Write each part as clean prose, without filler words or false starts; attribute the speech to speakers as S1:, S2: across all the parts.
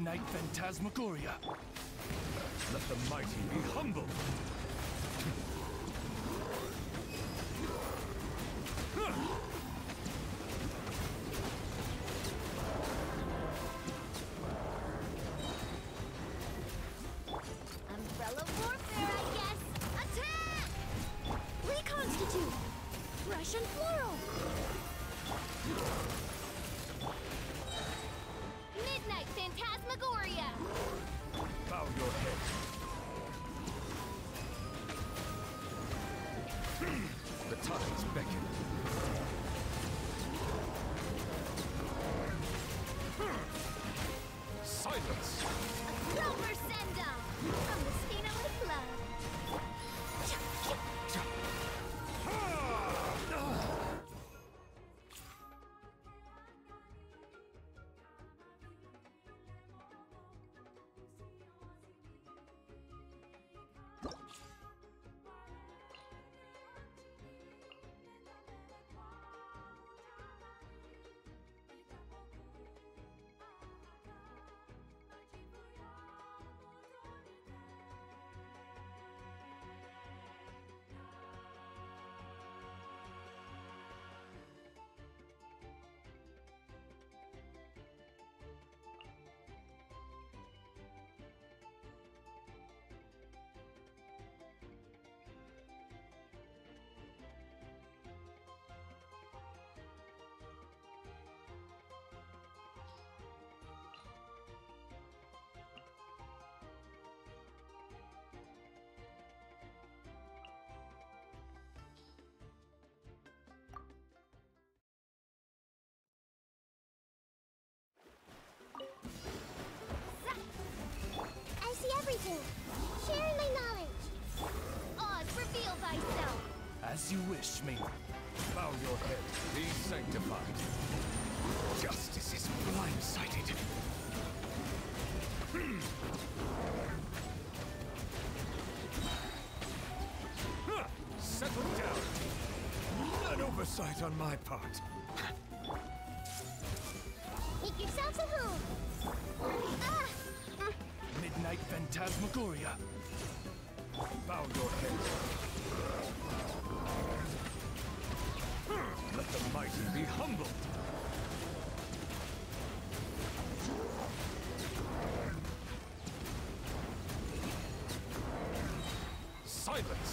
S1: Midnight Phantasmagoria.
S2: Let the mighty be humbled.
S3: Umbrella warfare, I guess! Attack! Reconstitute! Russian floral! Midnight Phantasmagoria!
S2: Bow your head. The tides beckon. Silence!
S3: Silver Sendum! From the Spineless blood! I see everything! Sharing my knowledge! Oz, reveal thyself!
S1: As you wish, Ming.
S2: Bow your head. Be sanctified. Justice is blindsided. Settle down. An oversight on my part.
S3: Make yourselves at home! Ah!
S1: Midnight Phantasmagoria.
S2: Bow your head. Let the mighty be humbled. Silence!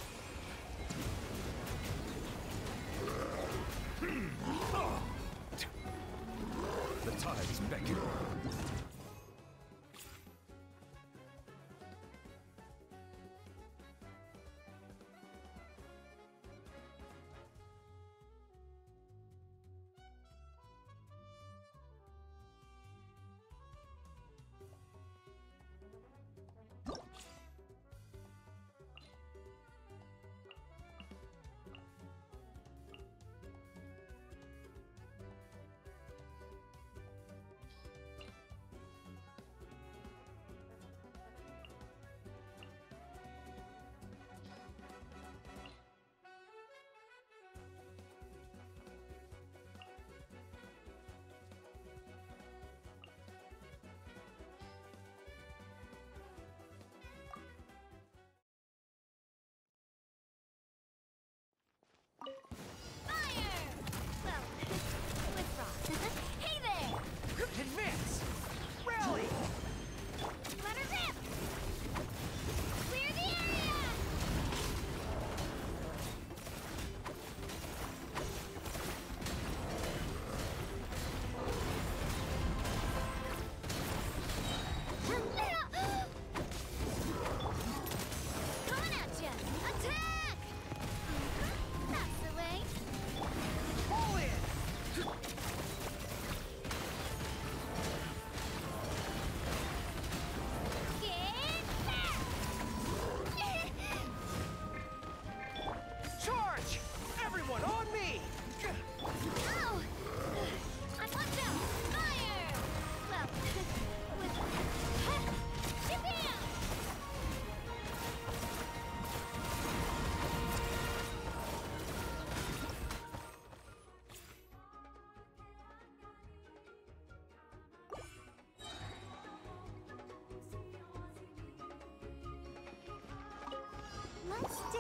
S2: The tides beckon.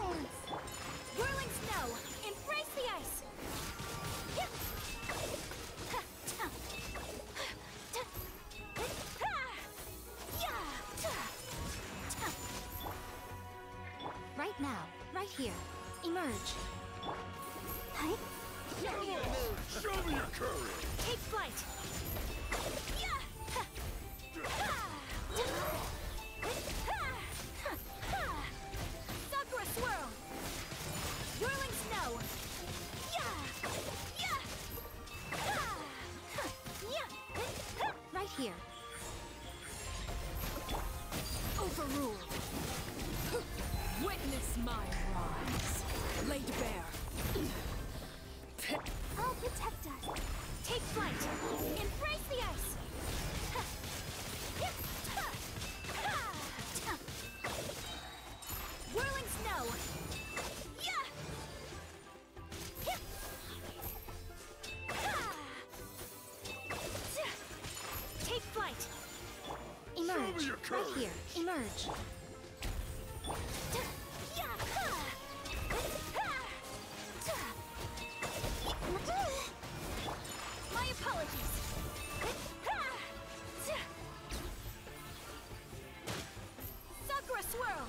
S3: dance!
S4: Whirling snow! Embrace the ice!
S3: Right now, right here. Emerge. Hi.
S2: Show me your courage!
S4: Take flight! Sakura swirl! Whirling snow!
S3: Right here.
S4: Overruled! Witness my rise! Laid bare!
S3: I'll protect us.
S4: Take flight! Embrace the ice! Whirling snow! Take flight!
S3: Emerge.
S2: your
S3: Right
S2: courage.
S3: here. Emerge.
S4: My apologies! Sakura swirl!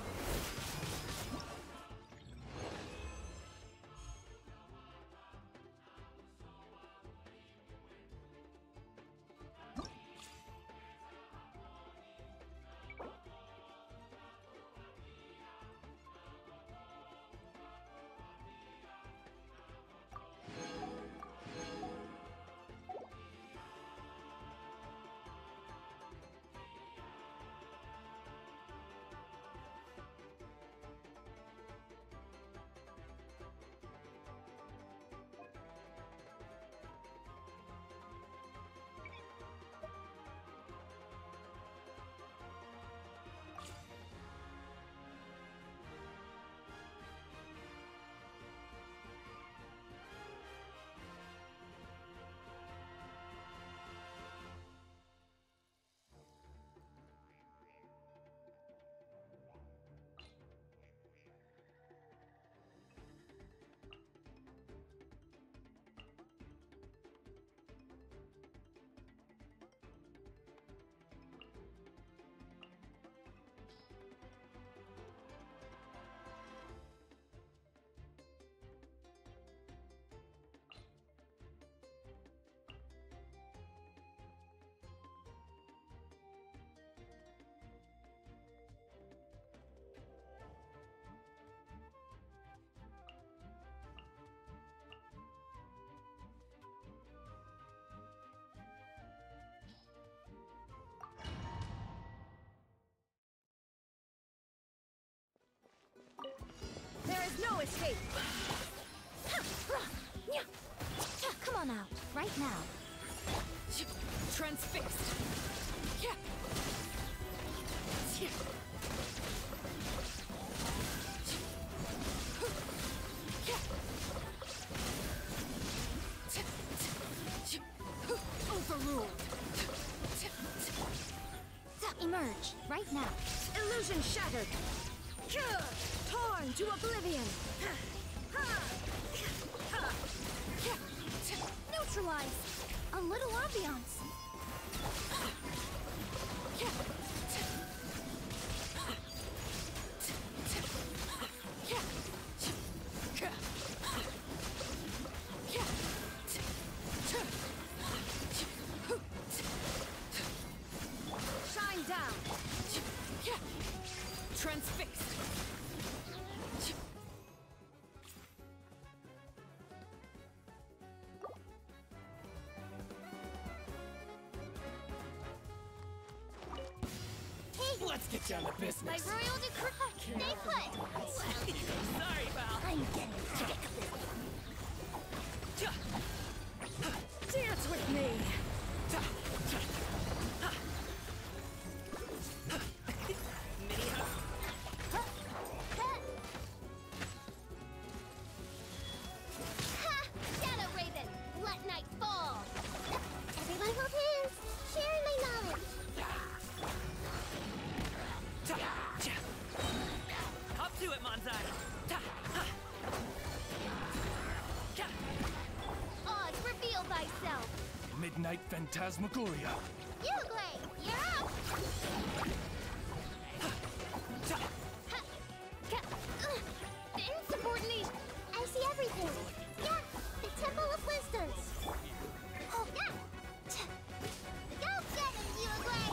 S4: There is no escape!
S3: Come on out. Right now.
S4: Transfixed! Overruled!
S3: Emerge. Right now.
S4: Illusion shattered! Torn to oblivion!
S3: Neutralize. A little ambiance.
S4: Shine down! Transfixed!
S1: Let's get down to
S3: My
S1: business.
S3: royal decree. Stay put.
S1: Sorry, pal.
S3: I'm getting sick.
S4: Dance with me!
S3: Ha! Shadow Raven, let night fall. Everyone hold hands, sharing my knowledge.
S1: Up to it, Manzai.
S2: Phantasmagoria.
S3: Uglay, you're up! The insubordinate! I see everything! Yeah! The Temple of Wisdom! Oh, yeah! Go get him, Uglay!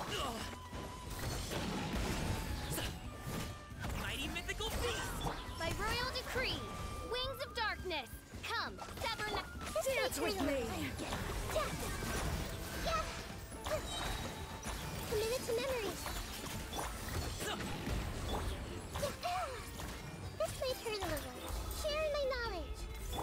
S1: Mighty mythical beast!
S3: By royal decree, Wings of Darkness, come, sever
S4: Dance with me!
S3: Yeah! Committed to memory. This may turn a little. Sharing my knowledge.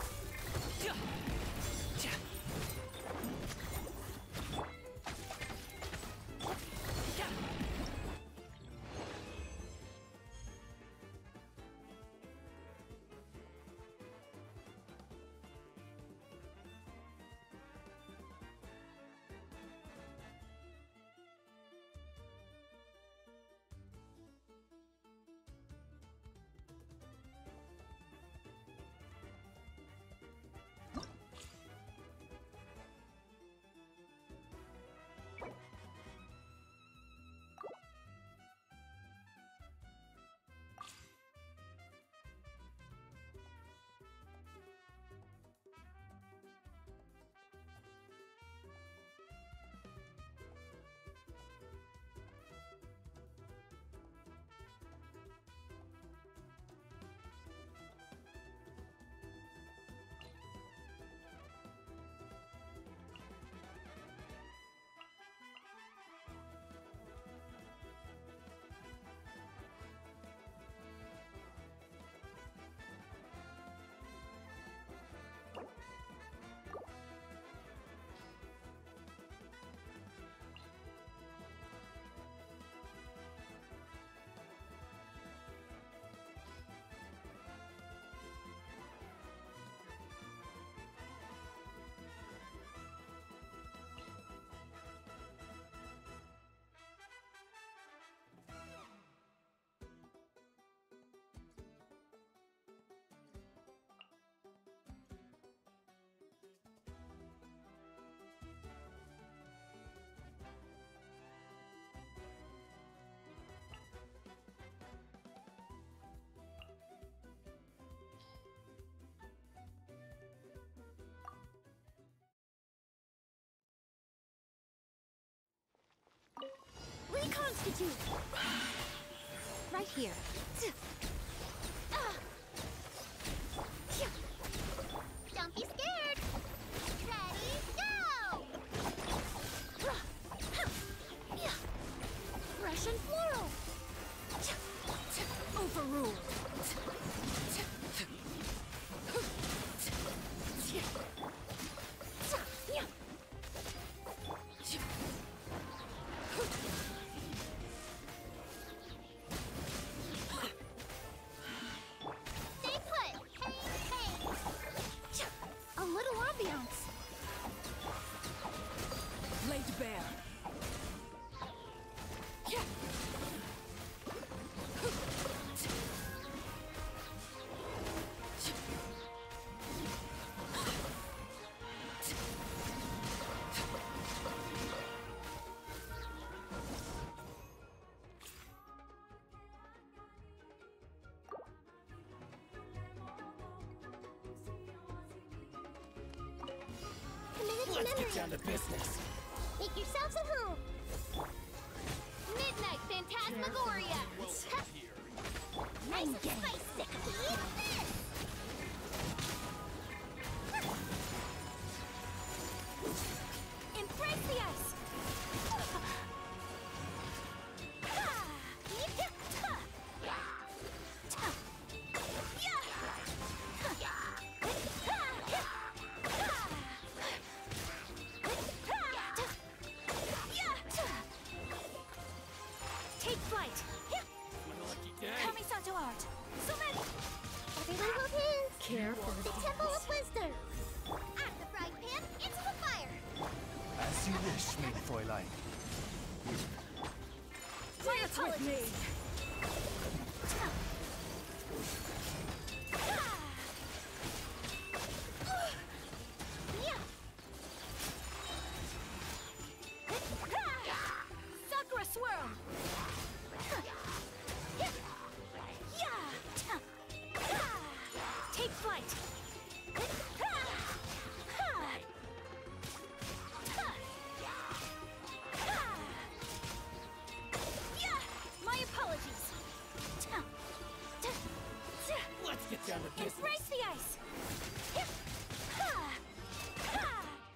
S4: Reconstitute! Right here.
S3: Don't be scared. Ready, go!
S4: Russian floral! Overruled!
S3: Stay put. Hey, hey.
S4: A little ambiance!
S1: Laid bare.
S3: Committed to
S1: Let's get
S3: memory.
S1: down to business.
S3: Make yourselves at home. Midnight Phantasmagoria. Nice and spicy. Eat this.
S4: Embrace the ice! Take flight!
S1: Lucky day.
S4: Kamisato art! Summon!
S3: Everyone hold hands.
S4: Care for
S3: The Temple of Wisdom. At the frying pan, into the fire.
S2: As you wish, Maid Fräulein.
S4: Dance with me! Embrace the ice! Ha! Ha!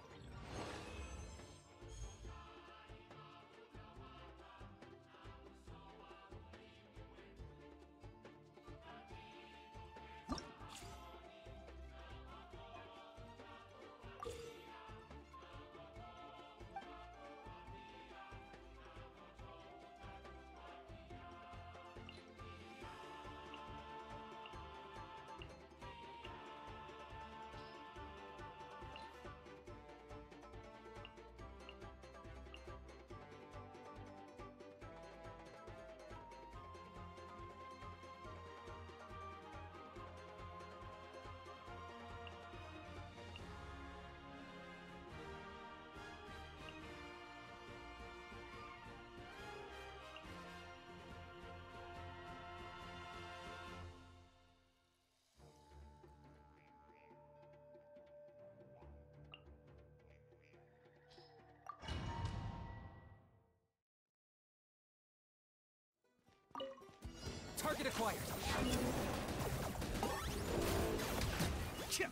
S5: Target acquired. Chip.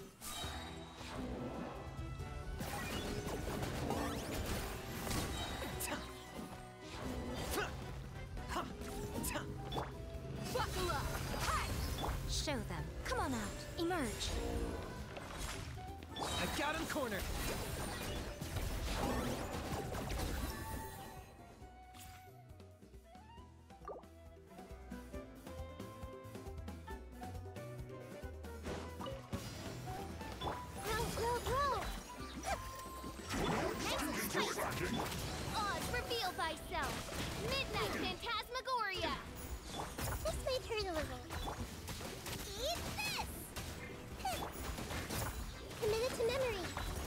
S4: Buckle up! Hi! Show them. Come on out. Emerge.
S5: I got him cornered.
S3: Oz, reveal thyself! Midnight Phantasmagoria! This made her a little. Eat this! Committed to memory.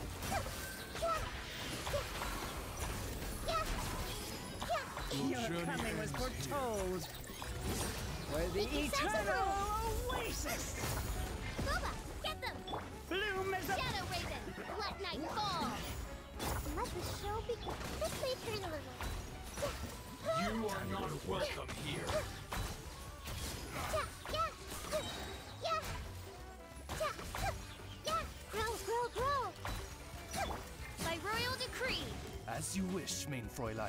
S6: Your coming was foretold. Where the eternal oasis!
S3: Boba, get them!
S6: Bloom is a...
S3: Shadow Raven, let night fall! Let the show begin. This made her a little.
S2: You are not welcome here.
S3: Grow. By royal decree.
S5: As you wish, main Fräulein.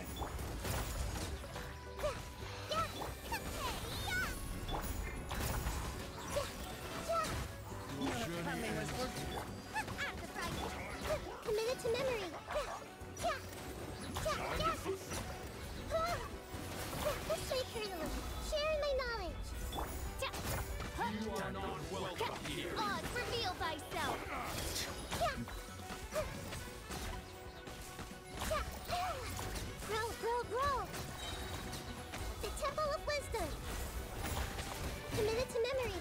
S6: Your coming was foretold.
S3: Committed to memory. This way, Colonel. Sharing my knowledge.
S2: You are not welcome here.
S3: Oz, reveal thyself. Grow. The Temple of Wisdom. Committed to memory.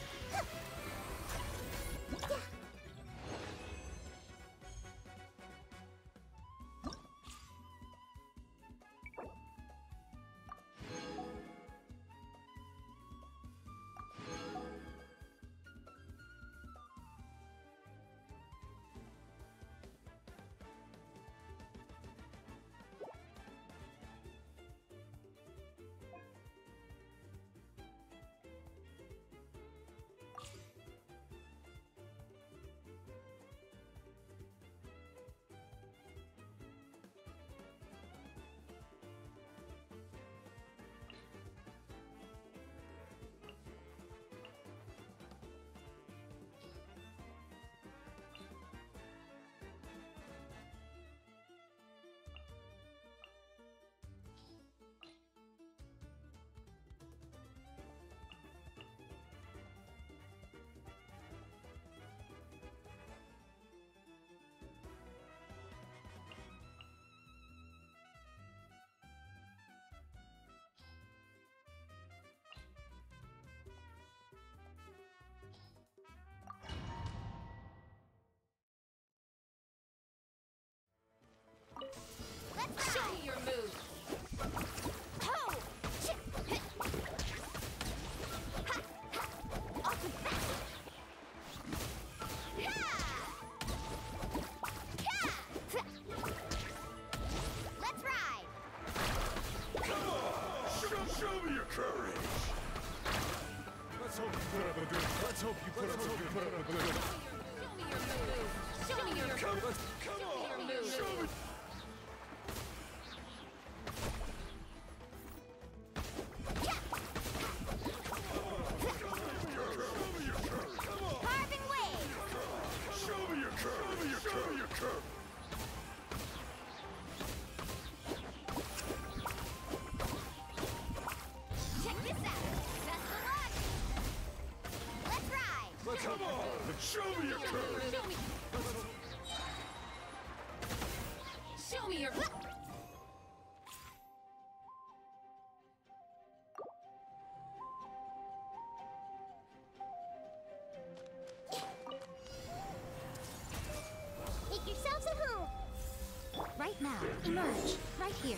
S4: Show me your move! Ho! Ha! Off with that!
S3: Let's ride.
S2: Come on! Show me your courage! Let's hope you put up a good. Let's hope you put up a good.
S1: Show me your move. Show me your
S2: Come on! Show me!
S3: Carving wave!
S2: Show me your curve! Show me your curve!
S3: Check this out! Best of luck! Let's ride!
S2: Come on! Show me your curve!
S1: Show me your.
S3: Make yourselves at home!
S4: Right now. Emerge. Right here.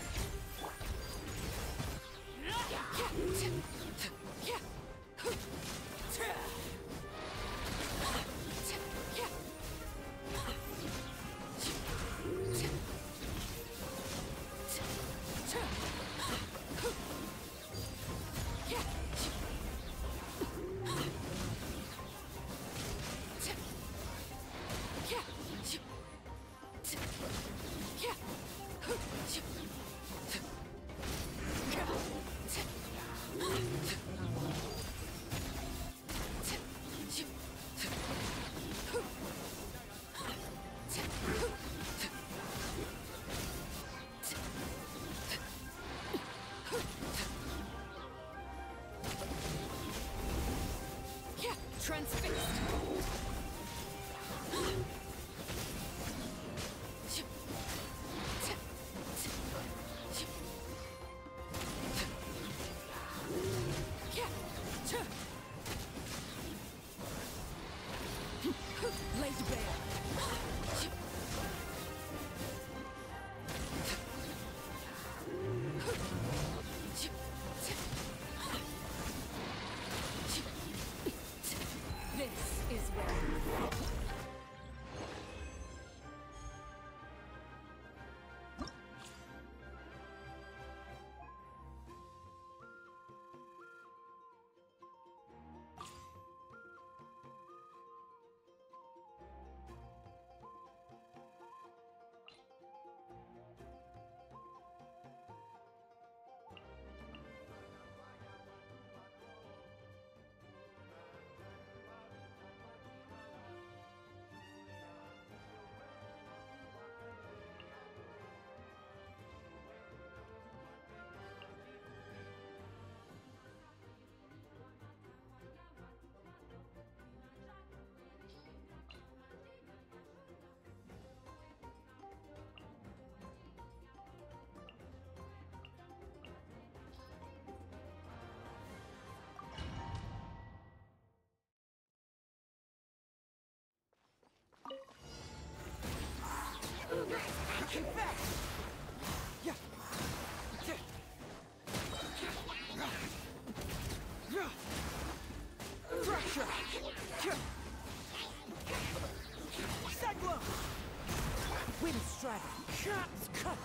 S1: Transfixed. Laid bare. This is where.
S6: Wind strider. Shots cut.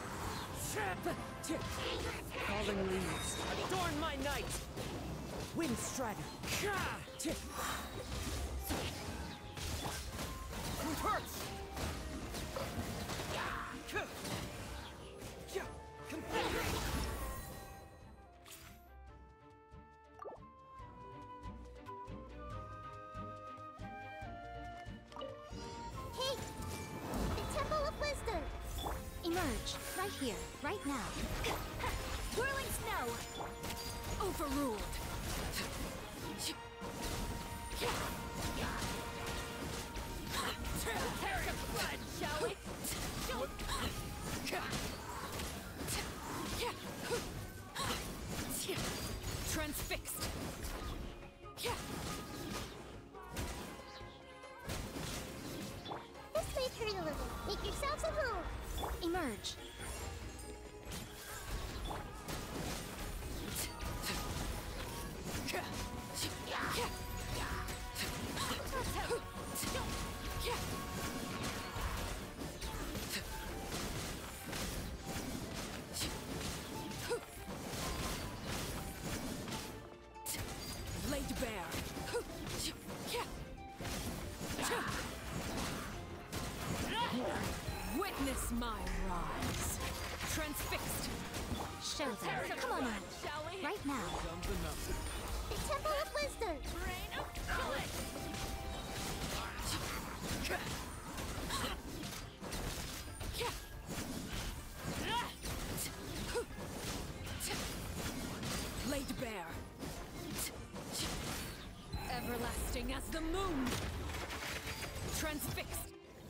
S6: Falling leaves. Adorn my night. Wind strider. Hurts.
S3: Hey! The Temple of Wisdom!
S4: Emerge. Right here. Right now.
S3: Whirling snow!
S1: Overruled. Tear to blood, shall we? Transfixed.
S3: This may hurt a little. Make yourselves at home!
S4: Emerge.
S1: Laid bare. Transfixed.
S4: Show them. Come on out.
S1: Shall we?
S4: Right now.
S3: The Temple of Wisdom.
S1: Rain of Joy. Laid bare. Everlasting as the moon. Transfixed.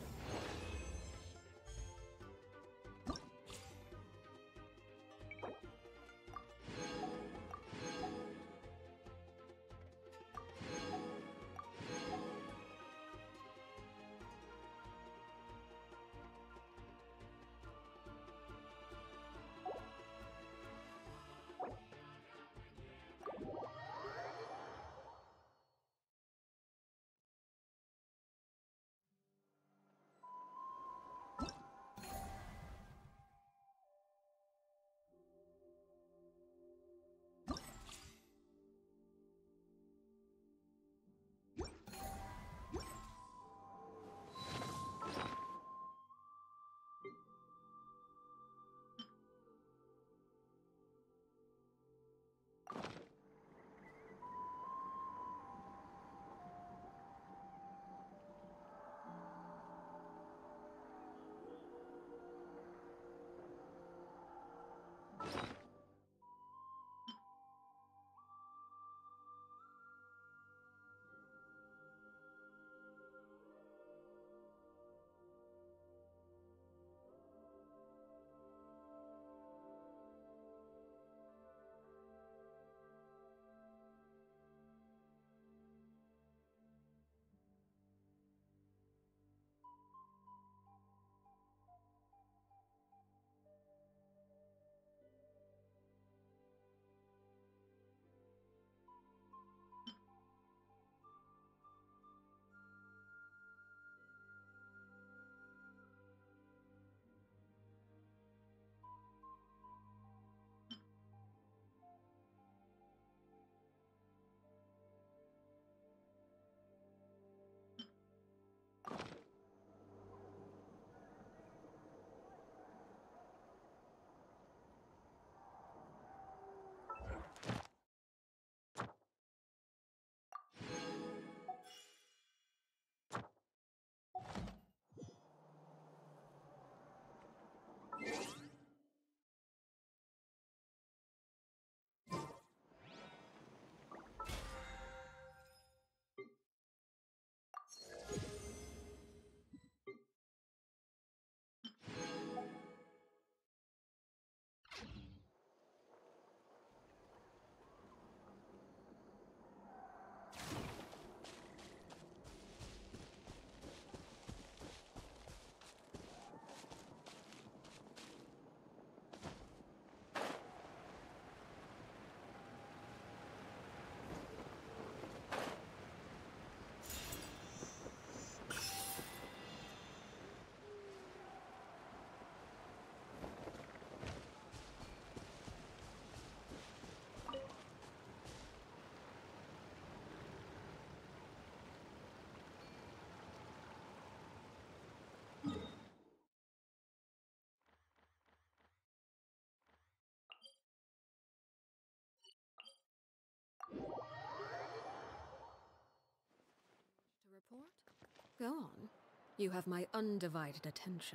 S1: Report? Go on. You have my undivided attention.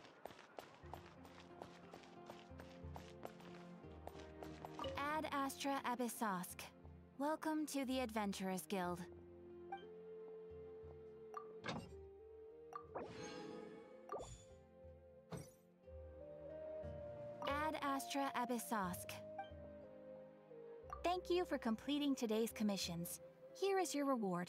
S4: Ad Astra Abyssosk. Welcome to the Adventurers Guild. Ad Astra Abyssosk. Thank you for completing today's commissions. Here is your reward.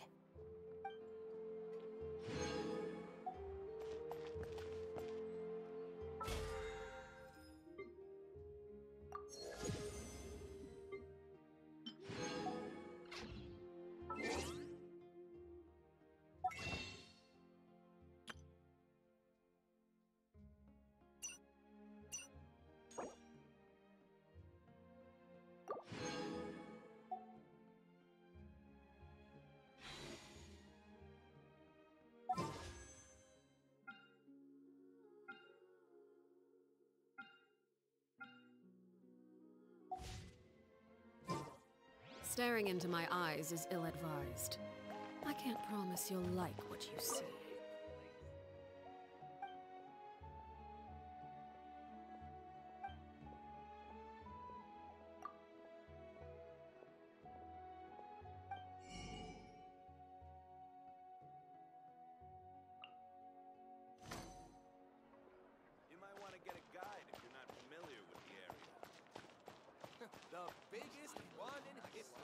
S1: Staring into my eyes is ill-advised. I can't promise you'll like what you see.
S7: You might want to get a guide if you're not familiar with the area. The biggest one in history.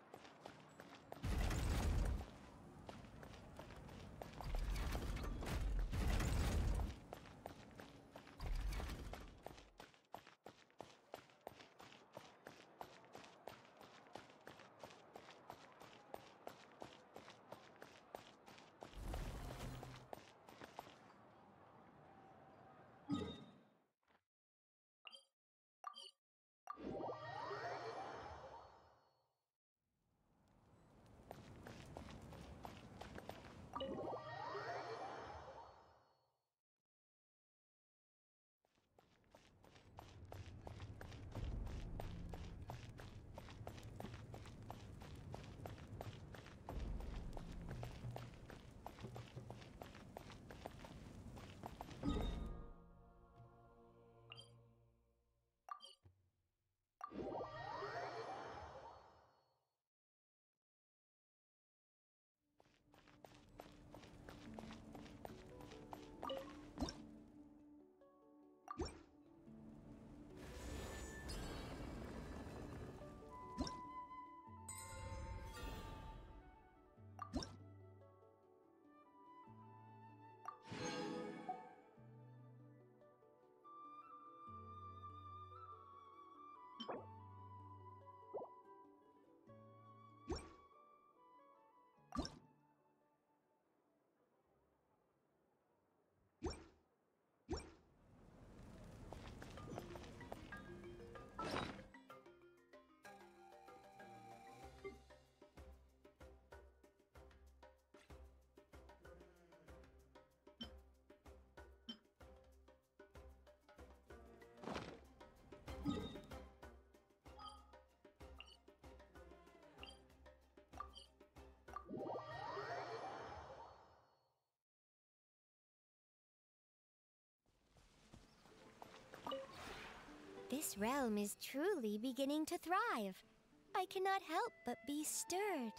S4: This realm is truly beginning to thrive. I cannot help but be stirred.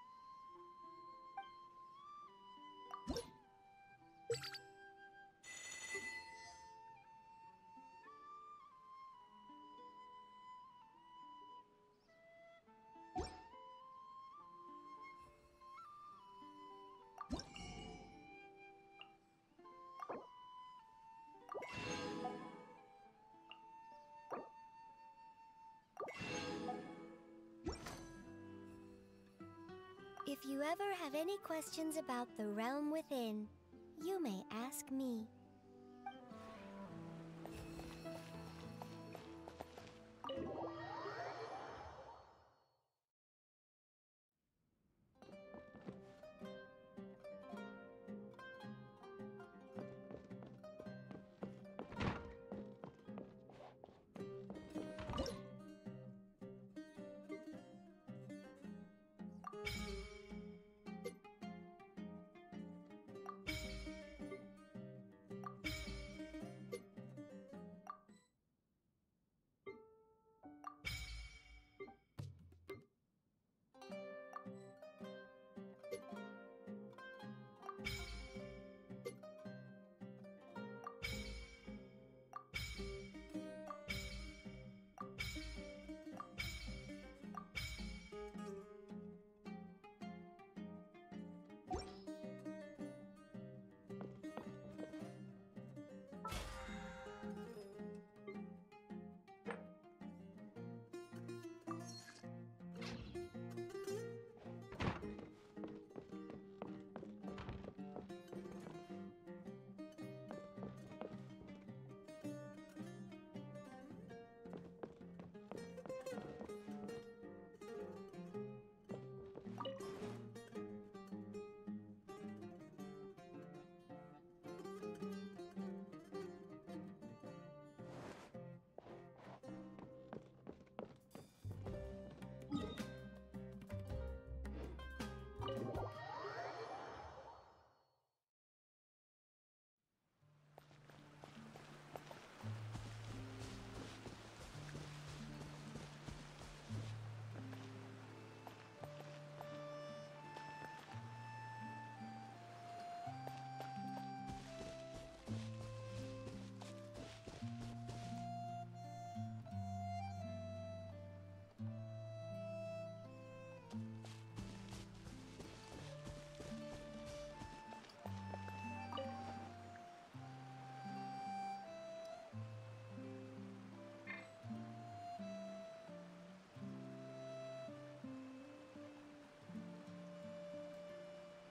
S4: If you ever have any questions about the realm within, you may ask me.